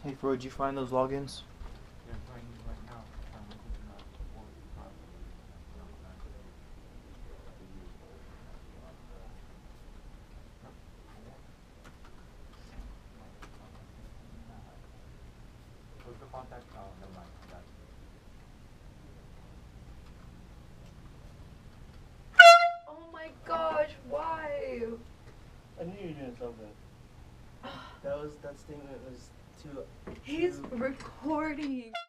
Hey, Fro, did you find those logins? Yeah, I'm trying right now. I'm looking at all the time. What's the contact? Oh, never mind. I got it. Oh my gosh, why? I knew you were doing something. That statement was too. He's recording.